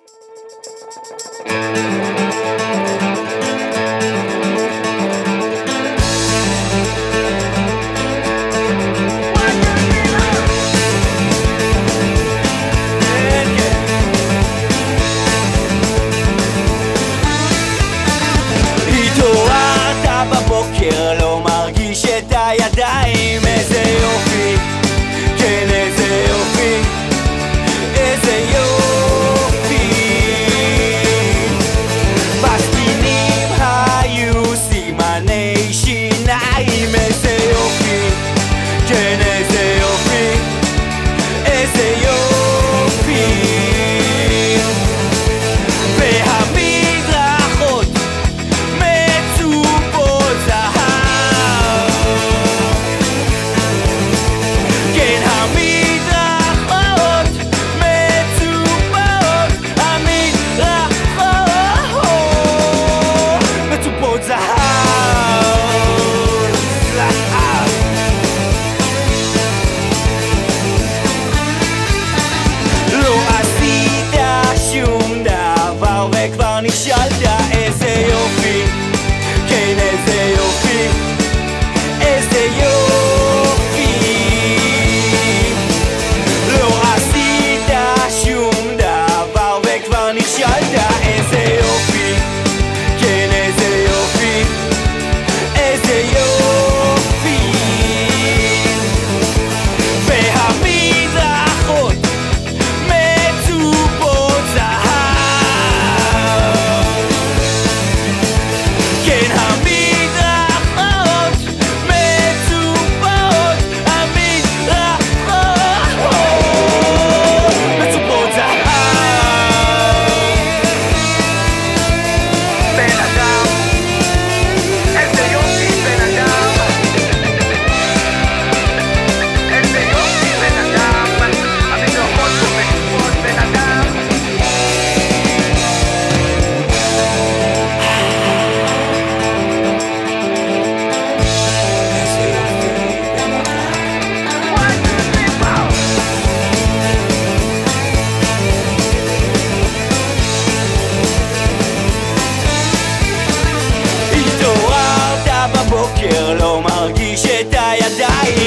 התעוררת בבוקר, לא מרגיש את הידיים, איזה יופי, כן איזה יופי, איזה יופי. בסכינים היו סימני שיניים, איזה יופי, כן איזה יופי, איזה יופי. והמדרכות מצופות זהב, כן המדרכות מצופות, המדרכות מצופות זהב, זהב. לא עשית שום דבר וכבר נשאלת איזה יופי, כן איזה יופי, איזה יופי. לא עשית שום דבר וכבר נשאלת איזה יופי, כן איזה יופי, איזה יופי. והמדרכות מצופות זהב, כן המדרכות מצופות, המדרכות מצופות זהב. בן אדם, איזה יופי בן אדם, איזה יופי בן אדם, המדרכות פה מצופות בן אדם. איזה יופי בן אדם. התעוררת בבוקר, לא מרגיש את הידיים,